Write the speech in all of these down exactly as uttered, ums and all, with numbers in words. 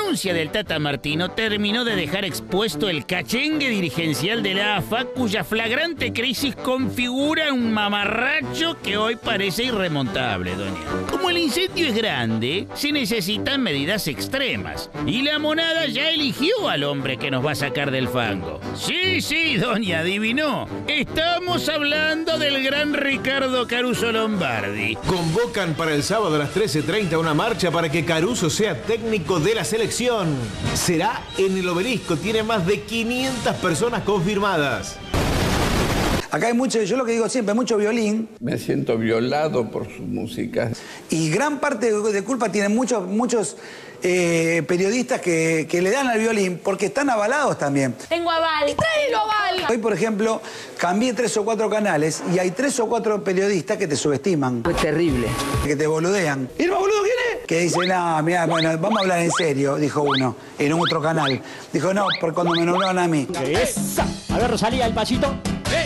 renuncia del Tata Martino terminó de dejar expuesto el cachengue dirigencial de la A F A, cuya flagrante crisis configura un mamarracho que hoy parece irremontable, doña. Como el incendio es grande, se necesitan medidas extremas. Y la monada ya eligió al hombre que nos va a sacar del fango. Sí, sí, doña, adivinó. Estamos hablando del gran Ricardo Caruso Lombardi. Convocan para el sábado a las trece treinta una marcha para que Caruso sea técnico de la selección. Será en el Obelisco, tiene más de quinientas personas confirmadas. Acá hay mucho, yo lo que digo siempre, mucho violín. Me siento violado por su música. Y gran parte de culpa tienen muchos, muchos eh, periodistas que, que le dan al violín porque están avalados también. Tengo aval, tráelo aval. Hoy, por ejemplo, cambié tres o cuatro canales y hay tres o cuatro periodistas que te subestiman. Fue terrible. Que te boludean. ¿Irma, boludo, quién es? Que dice, no, mira, bueno, vamos a hablar en serio, dijo uno, en un otro canal. Dijo, no, por cuando me nombraron a mí. Esa. A ver, Rosalía, el pasito. ¡Eh!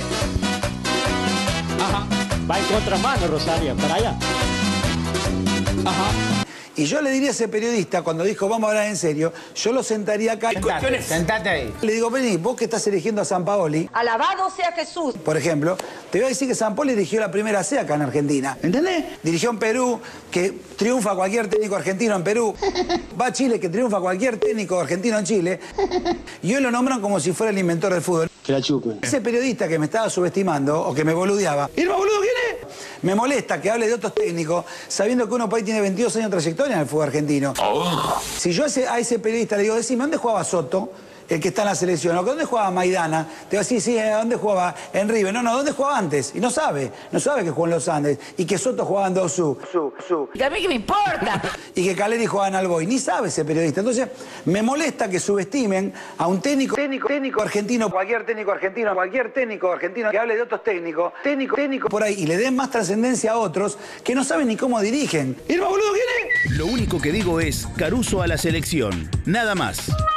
Ajá. Va en contramano, Rosario, para allá. Ajá. Y yo le diría a ese periodista, cuando dijo vamos a hablar en serio, yo lo sentaría acá. Sentate, sentate ahí. Le digo, vení, vos que estás eligiendo a Sampaoli. Alabado sea Jesús. Por ejemplo, te voy a decir que Sampaoli dirigió la primera C acá en Argentina. ¿Entendés? Dirigió en Perú, que triunfa cualquier técnico argentino en Perú. Va a Chile, que triunfa cualquier técnico argentino en Chile. Y hoy lo nombran como si fuera el inventor del fútbol. Que la chupen. Ese periodista que me estaba subestimando o que me boludeaba. ¿Irma, boludo, quién es? Me molesta que hable de otros técnicos sabiendo que uno por ahí tiene veintidós años de trayectoria en el fútbol argentino. Oh. Si yo a ese, a ese periodista le digo, decime, ¿dónde jugaba Soto? El que está en la selección. ¿O dónde jugaba Maidana? Te va a decir, sí, ¿dónde jugaba? En River. No, no, ¿dónde jugaba antes? Y no sabe. No sabe que jugó en los Andes. Y que Soto jugaba en Dosu. Su, su. ¿Y a mí qué me importa? Y que Caleri jugaba en Alboy. Ni sabe ese periodista. Entonces, me molesta que subestimen a un técnico, técnico, técnico argentino, cualquier técnico argentino, cualquier técnico argentino que hable de otros técnicos, técnico, técnico por ahí, y le den más trascendencia a otros que no saben ni cómo dirigen. Irma, boludo, ¿quién es? Lo único que digo es Caruso a la selección. Nada más.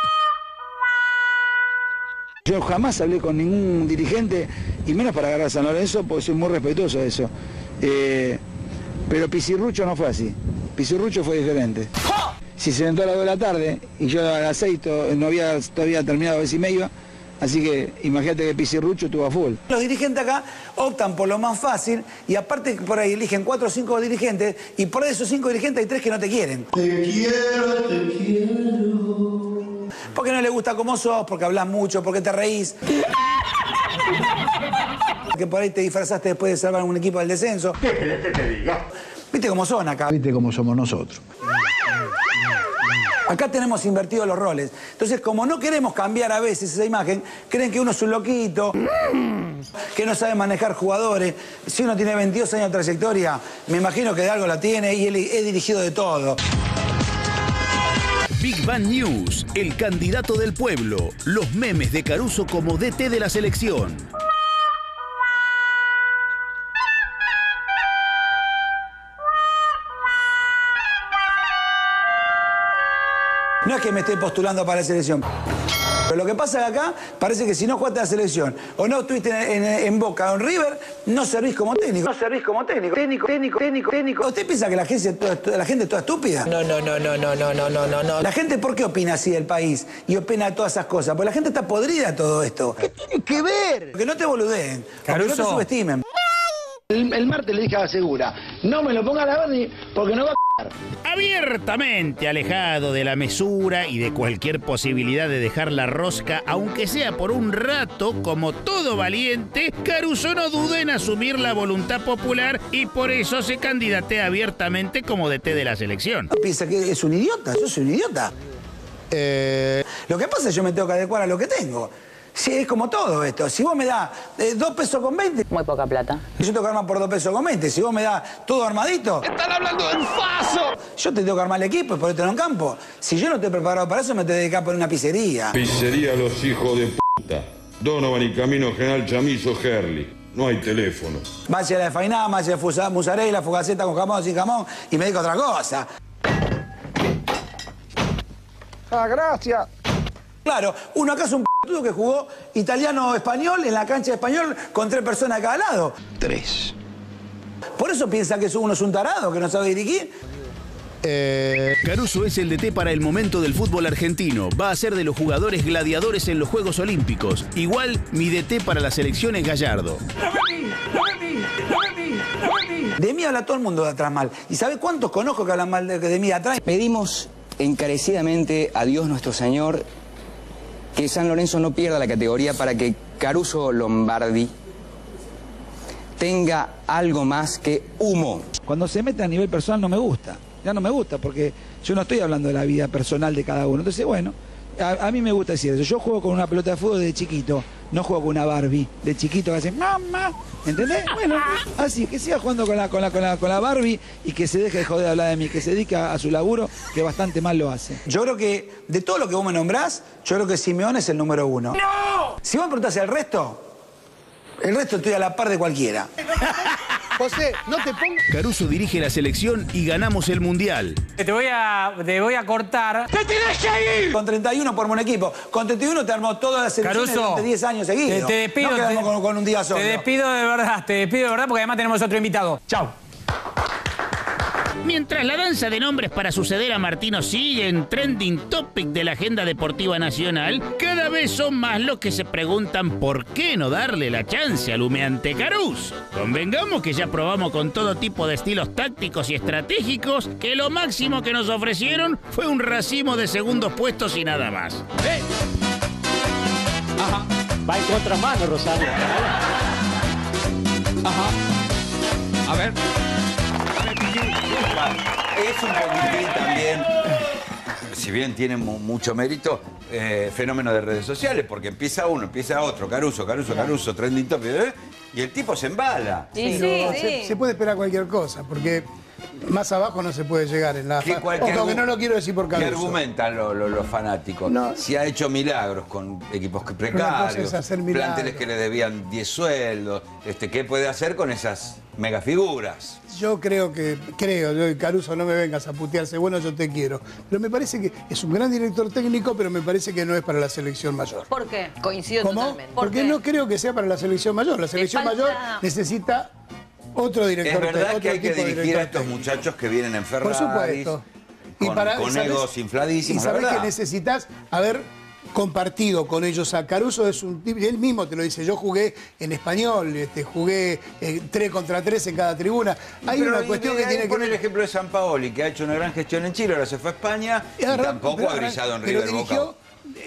Yo jamás hablé con ningún dirigente, y menos para agarrar a San Lorenzo, porque soy muy respetuoso de eso. Eh, pero Pizarrucho no fue así. Pizarrucho fue diferente. Si se sentó a las dos de la tarde, y yo a las seis no había todavía terminado a ver si me iba, así que imagínate que Pizarrucho estuvo a full. Los dirigentes acá optan por lo más fácil, y aparte por ahí eligen cuatro o cinco dirigentes, y por esos cinco dirigentes hay tres que no te quieren. Te quiero, te quiero. Porque no le gusta cómo sos, porque hablas mucho, porque te reís. Que por ahí te disfrazaste después de salvar un equipo del descenso. ¿Qué querés que te diga? Viste cómo son acá. Viste cómo somos nosotros. Acá tenemos invertidos los roles. Entonces, como no queremos cambiar a veces esa imagen, creen que uno es un loquito, que no sabe manejar jugadores. Si uno tiene veintidós años de trayectoria, me imagino que de algo la tiene y él he dirigido de todo. Big Bang News, el candidato del pueblo, los memes de Caruso como D T de la selección. No es que me esté postulando para la selección. Pero lo que pasa es que acá parece que si no jugaste a la selección o no estuviste en, en, en Boca o en River, no servís como técnico. No servís como técnico. Técnico, técnico, técnico, técnico. ¿Usted piensa que la gente, toda, la gente es toda estúpida? No, no, no, no, no, no, no, no, no, no. La gente, ¿por qué opina así del país? Y opina de todas esas cosas. Porque la gente está podrida de todo esto. ¿Qué tiene que ver? Que no te boludeen. Caruso. Que no te subestimen. El, el martes le dije a Segura, no me lo ponga a la Berni porque no va a Abiertamente alejado de la mesura y de cualquier posibilidad de dejar la rosca, aunque sea por un rato, como todo valiente, Caruso no duda en asumir la voluntad popular y por eso se candidatea abiertamente como D T de la selección. Piensa que es un idiota, yo soy un idiota. Eh... Lo que pasa es que yo me tengo que adecuar a lo que tengo. Sí, es como todo esto. Si vos me das eh, dos pesos con veinte... Muy poca plata. Yo tengo que armar por dos pesos con veinte. Si vos me das todo armadito... ¡Están hablando del faso! Yo te tengo que armar el equipo y ponértelo en campo. Si yo no estoy preparado para eso, me te dedicas a poner una pizzería. Pizzería Los Hijos de Puta. Donovan y Camino General Chamizo, Herli. No hay teléfono. Vaya la de fainá, vaya de musarela, fugaceta con jamón, sin jamón, y me dedico a otra cosa. Ah, gracias. Claro, uno acá es un p***tudo que jugó italiano-español en la cancha de español con tres personas a cada lado. Tres. Por eso piensa que uno es un tarado, que no sabe dirigir. Eh... Caruso es el D T para el momento del fútbol argentino. Va a ser de los jugadores gladiadores en los Juegos Olímpicos. Igual, mi D T para la selección es Gallardo. De mí habla todo el mundo de atrás mal. ¿Y sabe cuántos conozco que hablan mal de, de mí de atrás? Pedimos encarecidamente a Dios nuestro Señor que San Lorenzo no pierda la categoría para que Caruso Lombardi tenga algo más que humo. Cuando se mete a nivel personal no me gusta. Ya no me gusta porque yo no estoy hablando de la vida personal de cada uno. Entonces, bueno, a, a mí me gusta decir eso. Yo juego con una pelota de fútbol de chiquito. No juego con una Barbie de chiquito que hace mamá. ¿Entendés? Bueno, así que siga jugando con la, con, la, con, la, con la Barbie y que se deje de joder de hablar de mí, que se dedique a, a su laburo, que bastante mal lo hace. Yo creo que de todo lo que vos me nombrás, yo creo que Simeone es el número uno. ¡No! Si vos me preguntás el resto, el resto estoy a la par de cualquiera. José, no te pongas... Caruso dirige la selección y ganamos el Mundial. Te voy a, te voy a cortar. ¡Te tenés que ir! Con treinta y uno por un equipo. Con treinta y uno te armó todas las selecciones Caruso, durante diez años seguidos. Te, te despido. No quedamos te, con, con un día solo. Te despido de verdad, te despido de verdad porque además tenemos otro invitado. Chau. Mientras la danza de nombres para suceder a Martino sigue en trending topic de la agenda deportiva nacional, cada vez son más los que se preguntan por qué no darle la chance al humeante Caruso. Convengamos que ya probamos con todo tipo de estilos tácticos y estratégicos que lo máximo que nos ofrecieron fue un racimo de segundos puestos y nada más. ¿Eh? Ajá. Va en contramano, Rosario. Ajá. A ver. Es un poquitín también, si bien tiene mu mucho mérito, eh, fenómeno de redes sociales, porque empieza uno, empieza otro, Caruso, Caruso, Caruso, trending topic, ¿eh? Y el tipo se embala. Sí, sí, sí. Se, se puede esperar cualquier cosa, porque más abajo no se puede llegar en la... Ojo, que no lo quiero decir por Caruso. ¿Qué argumentan los lo, lo fanáticos? No. Si ha hecho milagros con equipos precarios, planteles que le debían diez sueldos, este, ¿qué puede hacer con esas megafiguras? Yo creo que, creo, yo, Caruso, no me vengas a putearse, bueno, yo te quiero. Pero me parece que es un gran director técnico, pero me parece que no es para la selección mayor. ¿Por qué? Coincido ¿Cómo? totalmente. ¿Por Porque qué? no creo que sea para la selección mayor. La selección falta... mayor necesita otro director técnico. Es verdad otro que hay que dirigir a estos técnico. muchachos que vienen en Ferraris. Por supuesto. Con, y para, con ¿sabes? egos infladísimos. Y sabés que necesitas haber compartido con ellos a Caruso. Es un tipo, él mismo te lo dice, yo jugué en español, este, jugué eh, tres contra tres en cada tribuna. Hay pero, una cuestión y, que y tiene que ver... ver... el ejemplo de Sampaoli, que ha hecho una gran gestión en Chile, ahora se fue a España y, y tampoco pero, ha brillado en River Boca.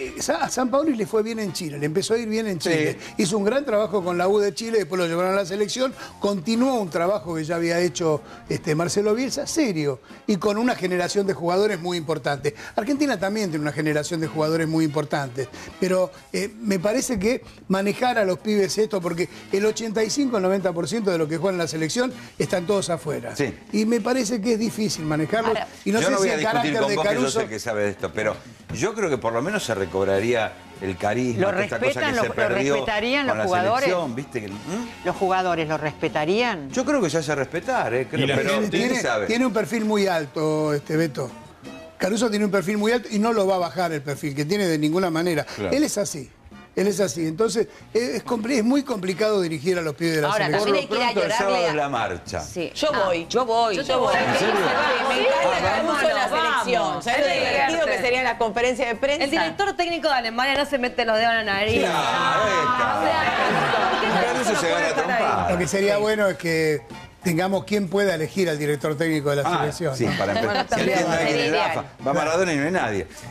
A San Paolo le fue bien en Chile, le empezó a ir bien en Chile. Sí. Hizo un gran trabajo con la U de Chile, después lo llevaron a la selección, continuó un trabajo que ya había hecho este, Marcelo Bielsa, serio, y con una generación de jugadores muy importante. Argentina también tiene una generación de jugadores muy importantes, pero eh, me parece que manejar a los pibes esto, porque el ochenta y cinco al noventa por ciento de los que juegan en la selección están todos afuera. Sí. Y me parece que es difícil manejarlos. Ahora, y no yo sé no voy si a el discutir carácter con de vos, Caruso... que yo sé que sabe de esto, pero yo creo que por lo menos se recobraría el carisma, ¿Lo esta cosa respetan, que lo, se perdió lo respetarían con los la jugadores? selección, ¿viste? Que, ¿Mm? ¿Los jugadores lo respetarían? Yo creo que se hace respetar, ¿eh? Creo, pero tiene, tiene, sabe. tiene un perfil muy alto, este Beto. Caruso tiene un perfil muy alto y no lo va a bajar el perfil, que tiene de ninguna manera. Claro. Él es así. Él es así. Entonces, es, es muy complicado dirigir a los pibes de la Ahora, selección. también hay que ir a Pronto el sábado llorarle a... es la marcha. Sí. Yo voy. Yo voy. Yo, yo voy. ¿En serio? Me encanta Caruso en la selección. ¿Sabes lo divertido que sería la conferencia de prensa? El director técnico de Alemania no se mete los dedos en la nariz. Caruso se gana trompada. Lo que sería bueno es que tengamos quien pueda elegir al director técnico de la ah, selección. Sí, ¿no? para empezar. Si alguien no hay quien es Rafa, va Maradona y no hay nadie.